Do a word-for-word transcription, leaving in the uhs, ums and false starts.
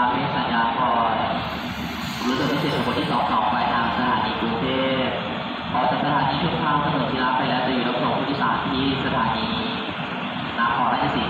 เมฆสัญญาพรรู้สึกพิเศษของคนที่สองสองไปทางสถานีกรุงเทพพอจากสถานีชุมทางถนนศิลาไปแล้วจะอยู่รับส่งผู้โดยสารที่สถานีนครราชสี